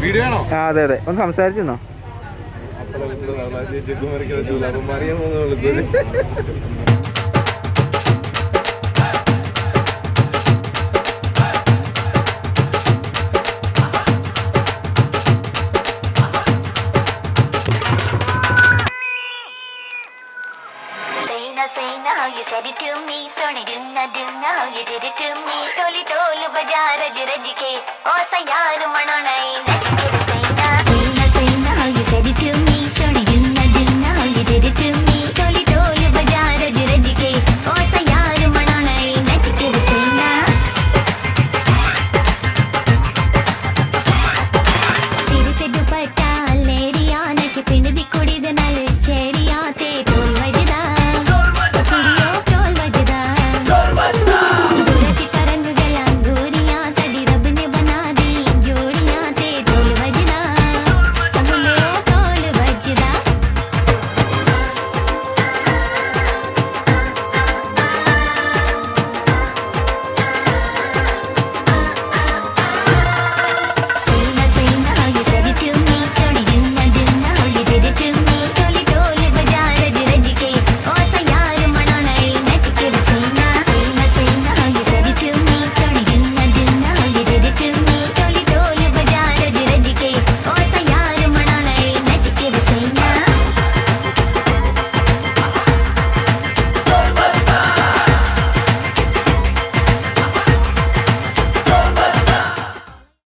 ആ അതെ അതെ ഒന്ന് സംസാരിച്ചെന്നോ. how you said it to me, Sony dunna how you did it to me, toli tolu bajar raj raj ke, o sayar manonai